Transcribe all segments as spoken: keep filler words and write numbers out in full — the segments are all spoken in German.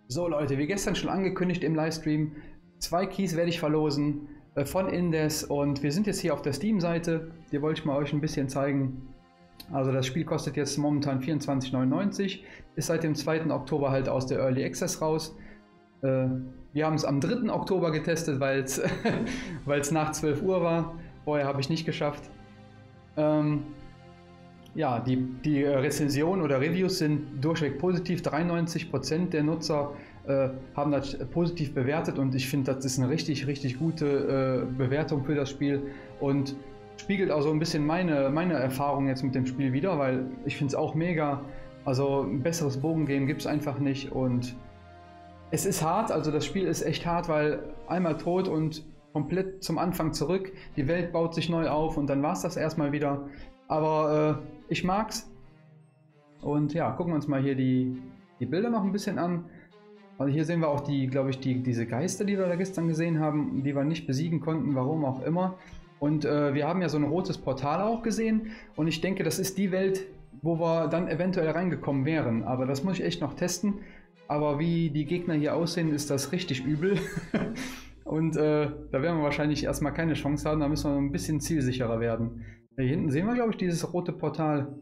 So Leute, wie gestern schon angekündigt im Livestream, zwei Keys werde ich verlosen äh, von Indes und wir sind jetzt hier auf der Steam-Seite. Die wollte ich mal euch ein bisschen zeigen. Also das Spiel kostet jetzt momentan vierundzwanzig neunundneunzig, ist seit dem zweiten Oktober halt aus der Early Access raus. Äh, wir haben es am dritten Oktober getestet, weil es weil es nach zwölf Uhr war. Vorher habe ich nicht geschafft. Ähm, Ja, die, die Rezensionen oder Reviews sind durchweg positiv. dreiundneunzig Prozent der Nutzer äh, haben das positiv bewertet und ich finde, das ist eine richtig, richtig gute äh, Bewertung für das Spiel und spiegelt auch so ein bisschen meine, meine Erfahrung jetzt mit dem Spiel wider, weil ich finde es auch mega. Also ein besseres Bogengame gibt es einfach nicht und es ist hart, also das Spiel ist echt hart, weil einmal tot und komplett zum Anfang zurück. Die Welt baut sich neu auf und dann war es das erstmal wieder. Aber äh, ich mag's. Und ja, gucken wir uns mal hier die, die Bilder noch ein bisschen an. Also hier sehen wir auch die, glaube ich, die, diese Geister, die wir da gestern gesehen haben, die wir nicht besiegen konnten, warum auch immer. Und äh, wir haben ja so ein rotes Portal auch gesehen. Und ich denke, das ist die Welt, wo wir dann eventuell reingekommen wären. Aber das muss ich echt noch testen. Aber wie die Gegner hier aussehen, ist das richtig übel. Und äh, da werden wir wahrscheinlich erstmal keine Chance haben, da müssen wir ein bisschen zielsicherer werden. Hier hinten sehen wir, glaube ich, dieses rote Portal.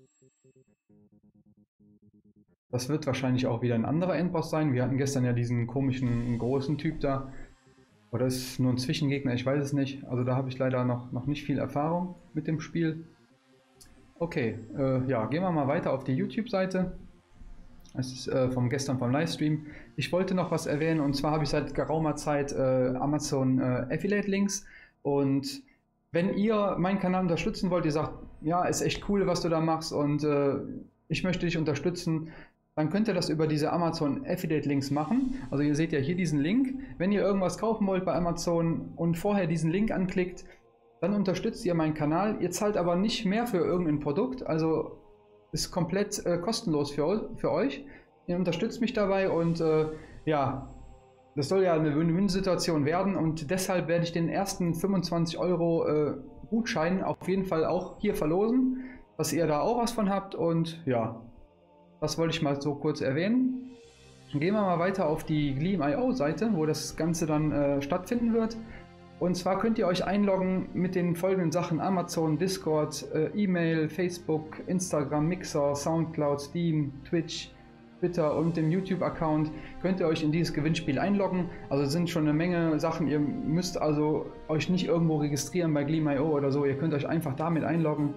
Das wird wahrscheinlich auch wieder ein anderer Endboss sein. Wir hatten gestern ja diesen komischen, großen Typ da. Oder ist es nur ein Zwischengegner? Ich weiß es nicht. Also da habe ich leider noch, noch nicht viel Erfahrung mit dem Spiel. Okay, äh, ja, gehen wir mal weiter auf die YouTube-Seite. Das ist äh, vom gestern vom Livestream. Ich wollte noch was erwähnen und zwar habe ich seit geraumer Zeit äh, Amazon äh, Affiliate Links und wenn ihr meinen Kanal unterstützen wollt, ihr sagt, ja, ist echt cool, was du da machst und äh, ich möchte dich unterstützen, dann könnt ihr das über diese Amazon Affiliate Links machen. Also ihr seht ja hier diesen Link. Wenn ihr irgendwas kaufen wollt bei Amazon und vorher diesen Link anklickt, dann unterstützt ihr meinen Kanal. Ihr zahlt aber nicht mehr für irgendein Produkt, also ist komplett äh, kostenlos für, für euch. Ihr unterstützt mich dabei und äh, ja, das soll ja eine Win-Win-Situation werden und deshalb werde ich den ersten fünfundzwanzig Euro äh, Gutschein auf jeden Fall auch hier verlosen, dass ihr da auch was von habt und ja, das wollte ich mal so kurz erwähnen. Gehen wir mal weiter auf die Gleam Punkt i o Seite, wo das Ganze dann äh, stattfinden wird. Und zwar könnt ihr euch einloggen mit den folgenden Sachen: Amazon, Discord, äh, E-Mail, Facebook, Instagram, Mixer, Soundcloud, Steam, Twitch, Twitter und dem YouTube-Account. Könnt ihr euch in dieses Gewinnspiel einloggen. Also sind schon eine Menge Sachen. Ihr müsst also euch nicht irgendwo registrieren bei Gleam Punkt i o oder so. Ihr könnt euch einfach damit einloggen.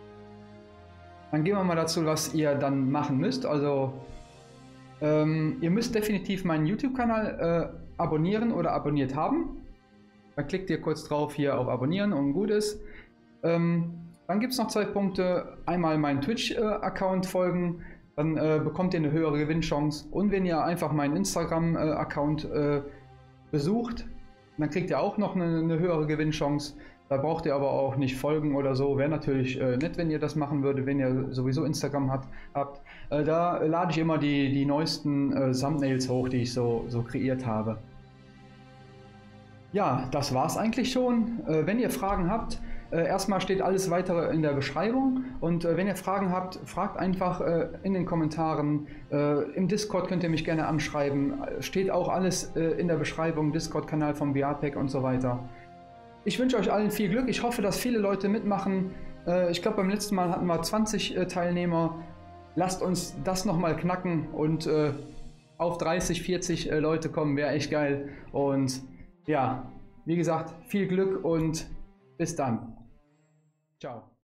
Dann gehen wir mal dazu, was ihr dann machen müsst. Also ähm, ihr müsst definitiv meinen YouTube-Kanal äh, abonnieren oder abonniert haben. Dann klickt ihr kurz drauf hier auf Abonnieren und gut ist. Ähm, dann gibt es noch zwei Punkte. Einmal meinen Twitch-Account äh, folgen, dann äh, bekommt ihr eine höhere Gewinnchance. Und wenn ihr einfach meinen Instagram-Account äh, besucht, dann kriegt ihr auch noch eine, eine höhere Gewinnchance. Da braucht ihr aber auch nicht folgen oder so. Wäre natürlich äh, nett, wenn ihr das machen würdet, wenn ihr sowieso Instagram hat, habt. Äh, da lade ich immer die, die neuesten äh, Thumbnails hoch, die ich so, so kreiert habe. Ja, das war's eigentlich schon. Äh, wenn ihr Fragen habt, äh, erstmal steht alles weitere in der Beschreibung und äh, wenn ihr Fragen habt, fragt einfach äh, in den Kommentaren. Äh, Im Discord könnt ihr mich gerne anschreiben. Steht auch alles äh, in der Beschreibung, Discord-Kanal vom V R-Pack und so weiter. Ich wünsche euch allen viel Glück. Ich hoffe, dass viele Leute mitmachen. Äh, ich glaube, beim letzten Mal hatten wir zwanzig äh, Teilnehmer. Lasst uns das nochmal knacken und äh, auf dreißig, vierzig äh, Leute kommen, wäre echt geil. Und ja, wie gesagt, viel Glück und bis dann. Ciao.